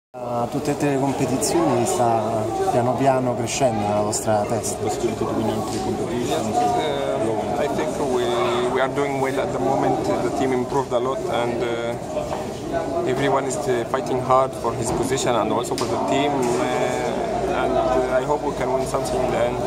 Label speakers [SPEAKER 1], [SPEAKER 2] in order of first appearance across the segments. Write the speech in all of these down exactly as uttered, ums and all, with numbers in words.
[SPEAKER 1] A tutte le competizioni sta piano piano crescendo nella vostra testa.
[SPEAKER 2] Uh, I think we, we are doing well at the moment. The team improved a lot and uh, everyone is uh, fighting hard for his position and also for the team. Uh, and uh, I hope we can win something in the end.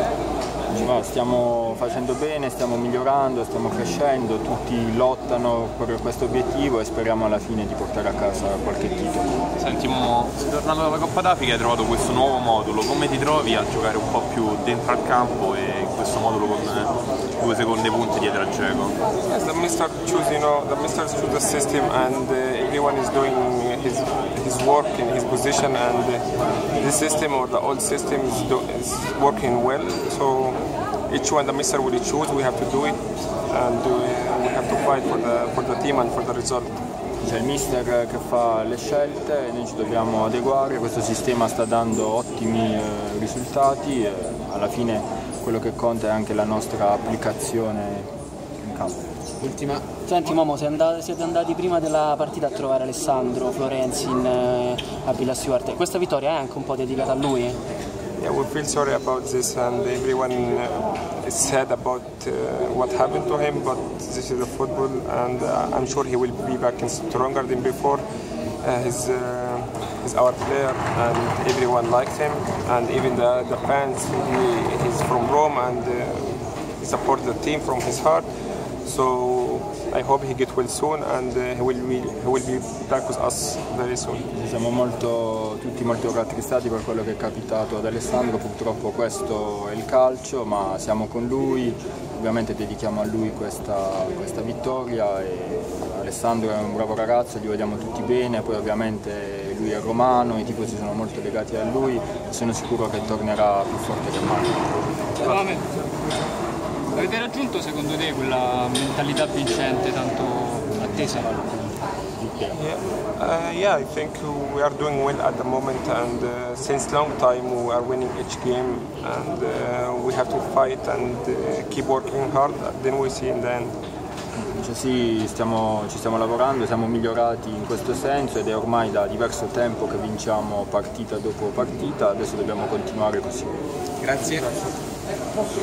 [SPEAKER 3] Stiamo facendo bene, stiamo migliorando, stiamo crescendo, tutti lottano per questo obiettivo e speriamo alla fine di portare a casa qualche titolo.
[SPEAKER 4] Senti, mo, tornando dalla Coppa d'Africa hai trovato questo nuovo modulo, come ti trovi a giocare un po' più dentro al campo e in questo modulo con eh, due seconde punte dietro al Dzeko?
[SPEAKER 2] Yes, the mister choose, you know, the mister choose the system and uh, everyone is doing his his work in his position and uh, the system or the old system is, do, is working well. So each one the mister will choose, we have to do it and uh, we have to fight for the for the team and for the result.
[SPEAKER 3] C'è il mister che fa le scelte e noi ci dobbiamo adeguare, questo sistema sta dando ottimi eh, risultati e alla fine quello che conta è anche la nostra applicazione in campo.
[SPEAKER 5] Ultima. Senti Momo, andati, siete andati prima della partita a trovare Alessandro Florenzi in, eh, a Villa Stuart. Questa vittoria è anche un po' dedicata a lui?
[SPEAKER 2] Yeah, we feel sorry about this and everyone uh, is sad about uh, what happened to him, but this is the football and uh, I'm sure he will be back stronger than before. Uh, he's, uh, he's our player and everyone likes him and even the, the fans, he, he's from Rome and uh, he supports the team from his heart. So I hope he gets well soon and uh, he, will be, he will be back with us very soon.
[SPEAKER 3] Siamo molto, tutti molto rattristati per quello che è capitato ad Alessandro, purtroppo questo è il calcio, ma siamo con lui, ovviamente dedichiamo a lui questa, questa vittoria e Alessandro è un bravo ragazzo, gli vogliamo tutti bene, poi ovviamente lui è romano, i tifosi sono molto legati a lui e sono sicuro che tornerà più forte che mai.
[SPEAKER 6] Avete raggiunto secondo te quella mentalità vincente tanto attesa?
[SPEAKER 2] Yeah, uh, yeah, I think we are doing well at the moment and uh, since long time we are winning each game and uh, we have to fight and uh, keep working hard, then we see in the end.
[SPEAKER 3] Cioè, sì, stiamo, ci stiamo lavorando, siamo migliorati in questo senso ed è ormai da diverso tempo che vinciamo partita dopo partita, adesso dobbiamo continuare così.
[SPEAKER 5] Grazie.